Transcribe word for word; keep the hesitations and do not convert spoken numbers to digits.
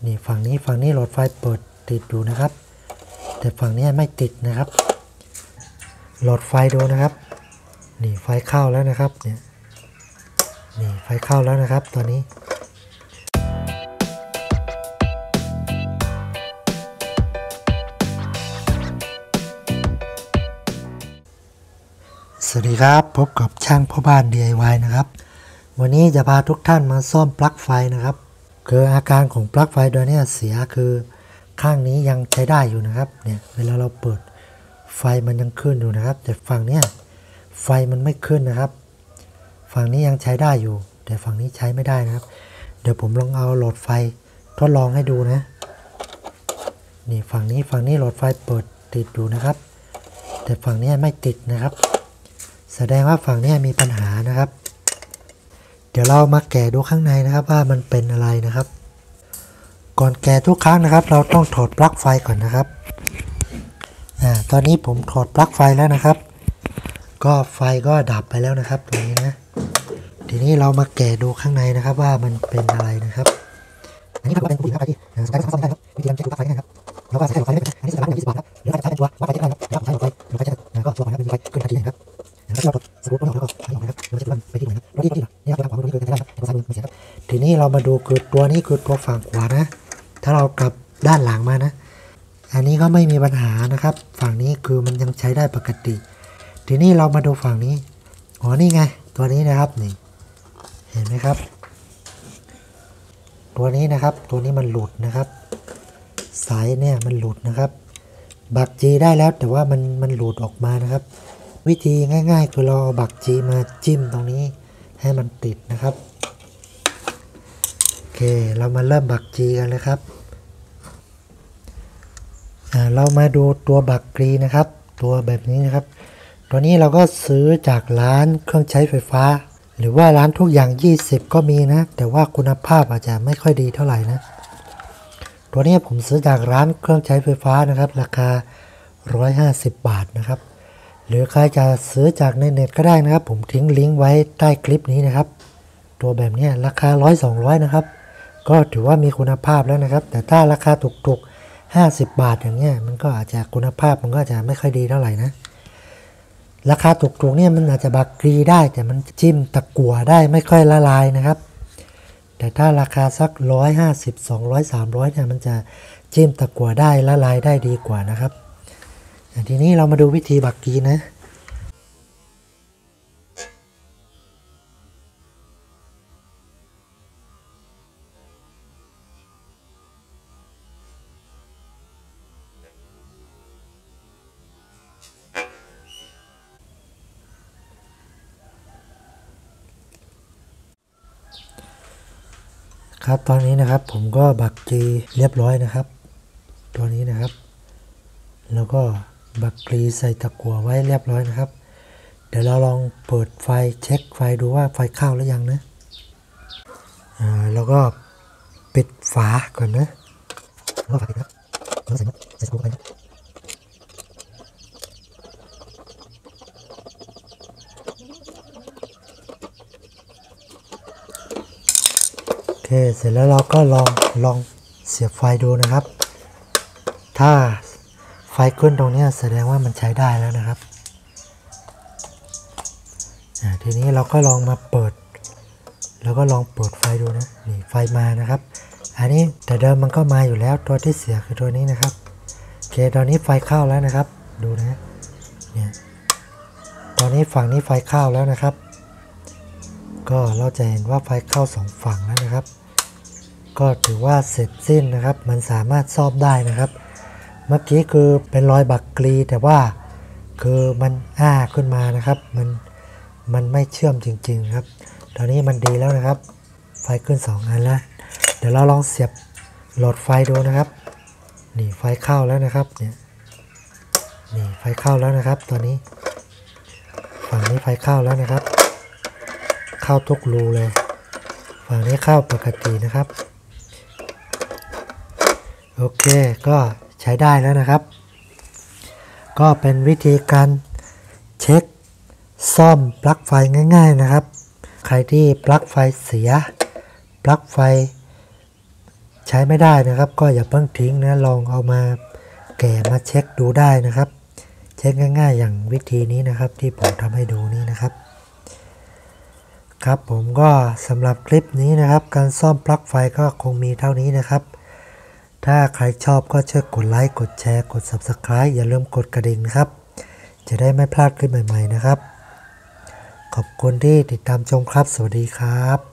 นี่ฝั่งนี้ฝั่งนี้หลอดไฟเปิดติดอยู่นะครับแต่ฝั่งนี้ไม่ติดนะครับหลอดไฟดูนะครับนี่ไฟเข้าแล้วนะครับเนี่ยนี่ไฟเข้าแล้วนะครับตอนนี้สวัสดีครับพบกับช่างพ่อบ้าน ดี ไอ วาย นะครับวันนี้จะพาทุกท่านมาซ่อมปลั๊กไฟนะครับคืออาการของปลั๊กไฟตัวนี้เสียคือข้างนี้ยังใช้ได้อยู่นะครับเนี่ยเวลาเราเปิดไฟมันยังขึ้นอยู่นะครับแต่ฝั่งเนี้ยไฟมันไม่ขึ้นนะครับฝั่งนี้ยังใช้ได้อยู่แต่ฝั่งนี้ใช้ไม่ได้นะครับเดี๋ยวผมลองเอาหลอดไฟทดลองให้ดูนะนี่ฝั่งนี้ฝั่งนี้หลอดไฟเปิดติดอยู่นะครับแต่ฝั่งนี้ไม่ติดนะครับแสดงว่าฝั่งนี้มีปัญหานะครับเดี๋ยวเรามาแกะดูข้างในนะครับว่ามันเป็นอะไรนะครับก่อนแกะทุกครั้งนะครับเราต้องถอดปลั๊กไฟก่อนนะครับอ่าตอนนี้ผมถอดปลั๊กไฟแล้วนะครับก็ไฟก็ดับไปแล้วนะครับตรงนี้นะทีนี้เรามาแกะดูข้างในนะครับว่ามันเป็นอะไรนะครับอันนี้เป็นผู้หญิงครับที่สนใจก็สามารถได้ครับวิธีการเช็คดูปลั๊กไฟง่ายครับเราก็ใช้หลอดไฟได้อันนี้สามารถได้ยี่สิบบาทครับหรืออาจจะใช้เป็นตัวปลั๊กไฟได้นะครับแล้วผมใช้หลอดไฟหลอดไฟจะก็ตัวนะครับเป็นไฟขึ้นทันทีนะครับแล้วเราสกู๊ปแล้วเราก็ใช้ออกนะครับเราจะดูไปที่ไหนครับเราที่ที่นี่ครับฝั่งนี้คือจะได้ครับแต่ซ้ายมือไม่เสียครับทีนี้เรามาดูคือตัวนี้คือตัวฝั่งขวานะถ้าเรากลับด้านหลังมานะอันนี้ก็ไม่มีปัญหานะครับฝั่งนี้คือมันยังใช้ได้ปกติทีนี้เรามาดูฝั่งนี้อ๋อนี่ไงตัวนี้นะครับนี่เห็นไหมครับตัวนี้นะครับตัวนี้มันหลุดนะครับสายเนี่ยมันหลุดนะครับบักจีได้แล้วแต่ว่ามันมันหลุดออกมานะครับวิธีง่ายๆคือเราเอาบักจีมาจิ้มตรงนี้ให้มันติดนะครับโอเคเรามาเริ่มบักจีกันเลยครับอ่าเรามาดูตัวบักจีนะครับตัวแบบนี้นะครับตัวนี้เราก็ซื้อจากร้านเครื่องใช้ไฟฟ้าหรือว่าร้านทุกอย่างยี่สิบก็มีนะแต่ว่าคุณภาพอาจจะไม่ค่อยดีเท่าไหร่นะตัวนี้ผมซื้อจากร้านเครื่องใช้ไฟฟ้านะครับราคาหนึ่งร้อยห้าสิบบาทนะครับหรือใครจะซื้อจากในเน็ตก็ได้นะครับผมทิ้งลิงก์ไว้ใต้คลิปนี้นะครับตัวแบบนี้ราคาร้อยสองร้อยนะครับก็ถือว่ามีคุณภาพแล้วนะครับแต่ถ้าราคาถูกๆห้าสิบบาทอย่างเงี้ยมันก็อาจจะคุณภาพมันก็จะไม่ค่อยดีเท่าไหร่นะราคาถูกๆเนี่ยมันอาจจะบักกรีได้แต่มันจิ้มตะกั่วได้ไม่ค่อยละลายนะครับแต่ถ้าราคาสักหนึ่งร้อยห้าสิบ สองร้อย สามร้อยเนี่ยมันจะจิ้มตะกั่วได้ละลายได้ดีกว่านะครับทีนี้เรามาดูวิธีบักกรีนะครับตอนนี้นะครับผมก็บักกรีเรียบร้อยนะครับตัวนี้นะครับแล้วก็บักกรีใส่ตะกั่วไว้เรียบร้อยนะครับเดี๋ยวเราลองเปิดไฟเช็คไฟดูว่าไฟเข้าหรือยังนะอ่าแล้วก็ปิดฝาก่อนนะแล้วฝาปิดครับแล้วใส่ใส่ตะกั่วไปนะโอเคเสร็จแล้วเราก็ลองลองเสียบไฟดูนะครับถ้าไฟขึ้นตรงนี้แสดงว่ามันใช้ได้แล้วนะครับทีนี้เราก็ลองมาเปิดแล้วก็ลองเปิดไฟดูนะนี่ไฟมานะครับอันนี้แต่เดิมมันก็มาอยู่แล้วตัวที่เสียคือตัวนี้นะครับโอเคตอนนี้ไฟเข้าแล้วนะครับดูนะเนี่ยตอนนี้ฝั่งนี้ไฟเข้าแล้วนะครับก็เราจะเห็นว่าไฟเข้าสองฝั่งแล้วนะครับก็ถือว่าเสร็จสิ้นนะครับมันสามารถซ่อมได้นะครับเมื่อกี้คือเป็นรอยบักกรีแต่ว่าคือมันอ้าขึ้นมานะครับมันมันไม่เชื่อมจริงๆครับตอนนี้มันดีแล้วนะครับไฟขึ้นสองอันแล้วเดี๋ยวเราลองเสียบหลอดไฟดูนะครับนี่ไฟเข้าแล้วนะครับเนี่ยนี่ไฟเข้าแล้วนะครับตอนนี้ฝั่งนี้ไฟเข้าแล้วนะครับเข้าทุกรูเลยฝั่งนี้เข้าปกตินะครับโอเคก็ใช้ได้แล้วนะครับก็เป็นวิธีการเช็คซ่อมปลั๊กไฟง่ายๆนะครับใครที่ปลั๊กไฟเสียปลั๊กไฟ ใช้ไม่ได้นะครับก็อย่าเพิ่งทิ้งนะลองเอามาแกะมาเช็คดูได้นะครับเช็คง่ายๆอย่างวิธีนี้นะครับที่ผมทำให้ดูนี้นะครับครับผมก็สำหรับคลิปนี้นะครับการซ่อมปลั๊กไฟก็คงมีเท่านี้นะครับถ้าใครชอบก็ช่วยกดไลค์กดแชร์กด ซับสไครบ์ อย่าลืมกดกระดิ่งนะครับจะได้ไม่พลาดคลิปใหม่ๆนะครับขอบคุณที่ติดตามชมครับสวัสดีครับ